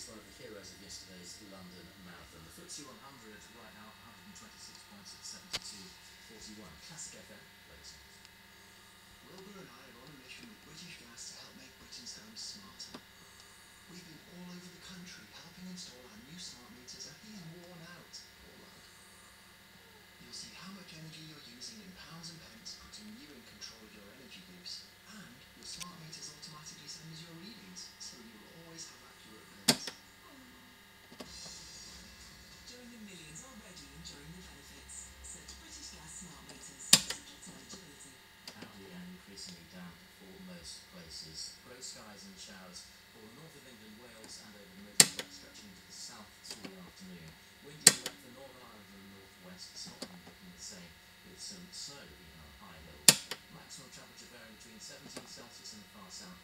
one of the heroes of yesterday's London Marathon. The FTSE 100 right now, 126 points at 72.41. Classic FM, ladies and gentlemen. Wilbur and I are on a mission with British Gas to help make Britain's homes smarter. We've been all over the country helping install our new smart meters, and he's worn out, poor lad. You'll see how much energy you're using in pounds and pence, putting you in control of your energy use. And your smart meters automatically send us your readings, so you'll always have accurate bills. Join the millions already enjoying the benefits. Search British Gas smart meters. Subject to eligibility. Cloudy and increasingly damp for most places. Grey skies and showers for the north of England, Wales and over the Midlands, stretching into the south through the afternoon. Windy left the Northern Ireland and the northwest. Scotland looking the same, with some snow even on high hills. Maximum temperature varying between 17 Celsius in the far south